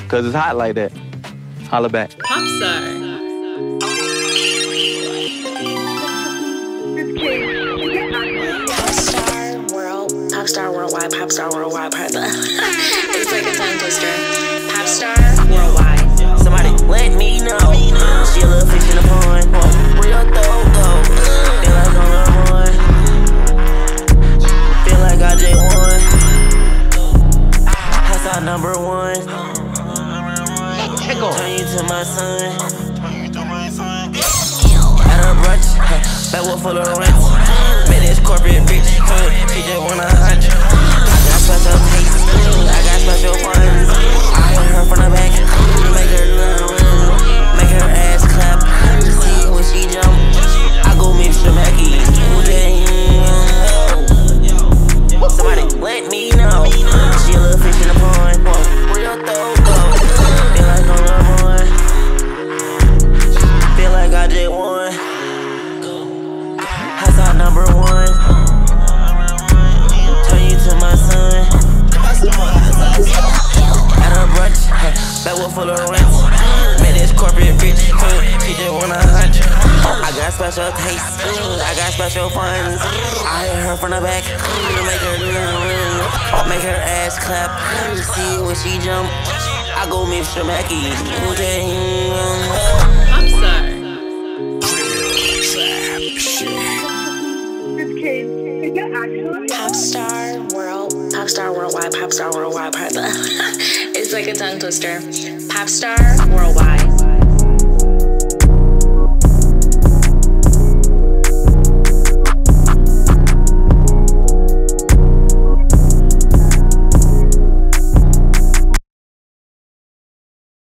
Cause it's hot like that. Holla back. Popstar. Popstar worldwide, Popstar worldwide, it's like a tongue twister. Popstar worldwide. Somebody let me know. She a little fish in the pond. Real though. Feel like I'm number one. Feel like I just won. That's our number one. Turn you to my son. At a brunch, that was full of rent. Met this corporate bitch, she just want 100. I got special taste, I got special funds. I hit her from the back, make her make her ass clap. See when she jump, I go mix the Mackie. Somebody let me know. She a little fish in the pond. Real though. Feel like I'm number one. Feel like I just won. That's our number one. Turn you to my son. At a brunch, that was full of rent. Met this corporate bitch, she just want 100. I got special taste, I got special funds. I hit her from the back, make her ass clap. See when she jump, I go Mr. Mackie. Popstar. Popstar worldwide, Popstar worldwide, it's like a tongue twister. Popstar worldwide.